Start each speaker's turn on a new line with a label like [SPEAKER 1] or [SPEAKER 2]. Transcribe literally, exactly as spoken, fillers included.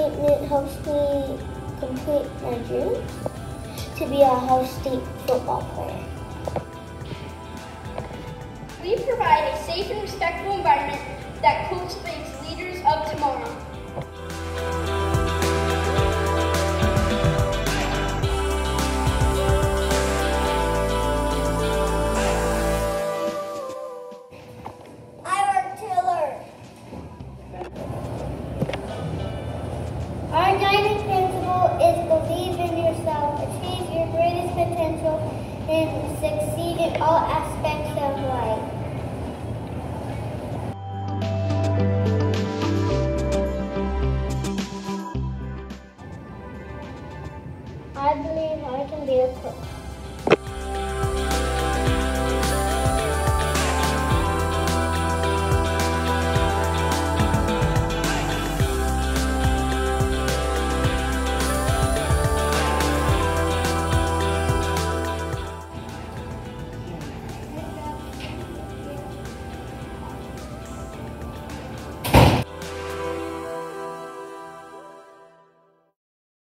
[SPEAKER 1] Statement helps me complete my dreams to be a Ohio State football player.
[SPEAKER 2] We provide a safe and respectful environment that cultivates leaders of tomorrow.
[SPEAKER 1] I work to learn. Our guiding principle is believe in yourself, achieve your greatest potential, and succeed in all aspects of life.